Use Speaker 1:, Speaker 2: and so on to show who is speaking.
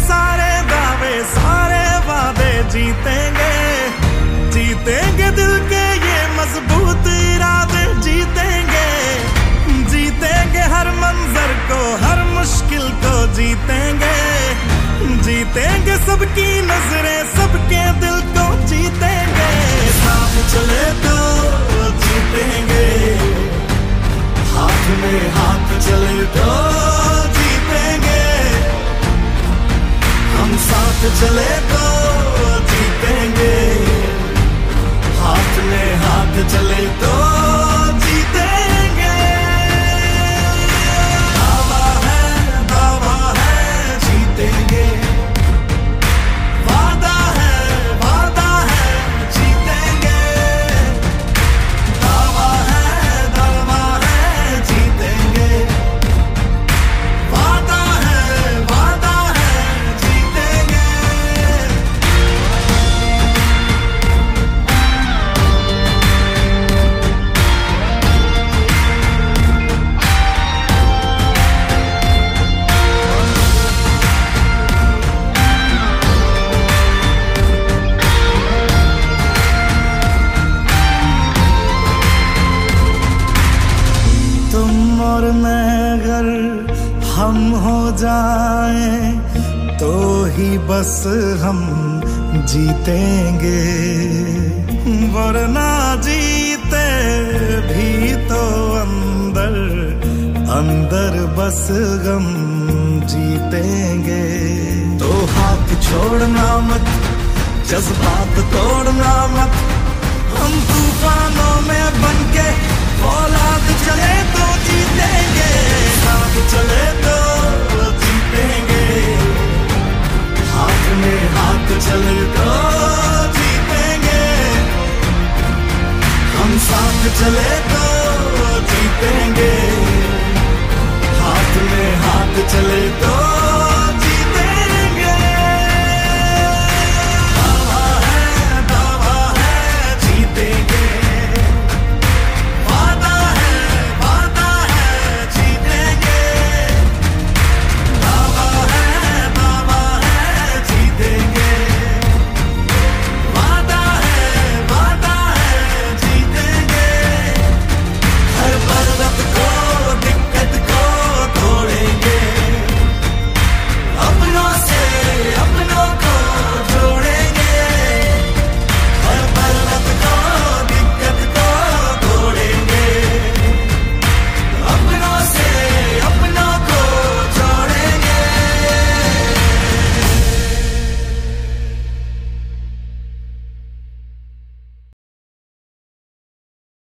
Speaker 1: सारे दावे सारे वादे जीतेंगे, जीतेंगे दिल के ये मजबूत इरादे जीतेंगे, जीतेंगे हर मंजर को हर मुश्किल को जीतेंगे, जीतेंगे सबकी नजरें सबके दिल को जीतेंगे, साथ चले तो जीतेंगे, हाथ में हाथ चले तो जीतेंगे, हम साथ चले तो जीतेंगे, हाथ में हाथ चले तो जीतेंगे, दावा है जीतेंगे, वादा है जीतेंगे, दावा है जीतेंगे, वादा है जीतेंगे। तुम और मैं अगर हम हो जाएं तो ही बस हम जीतेंगे, वरना जीते भी तो अंदर अंदर बस गम जीतेंगे, तो हाथ छोड़ना मत जज्बात तोड़ना मत, हम तूफानों में बनके औलाद चले तो जीतेंगे, साथ चले तो जीतेंगे, हाथ में हाथ चले तो जीतेंगे, हम साथ चले तो जीतेंगे, हाथ में हाथ चले तो